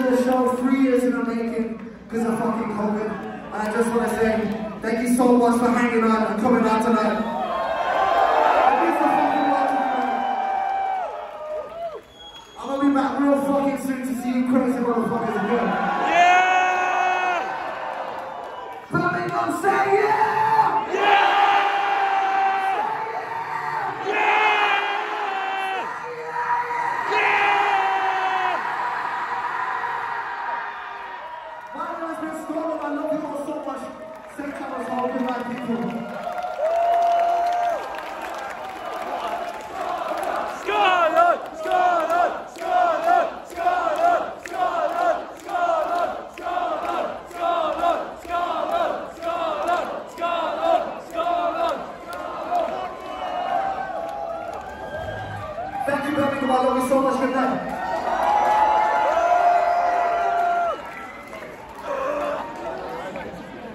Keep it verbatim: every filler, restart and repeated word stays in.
the show three years in the making because of fucking COVID. And I just want to say thank you so much for hanging on and coming out tonight. It means the fucking world to me, man. I'm gonna be back real fucking soon to see you crazy motherfuckers again. Yeah! Birmingham, say yeah! Yeah! I love you all so much. Saint Thomas, all good night, people. Scarlxrd! Scarlxrd! Scarlxrd! Scarlxrd! Scarlxrd! Scarlxrd! Scarlxrd! Scarlxrd! Scarlxrd! Scarlxrd! Scarlxrd! Thank you, Birmingham. I love you so much. Good night.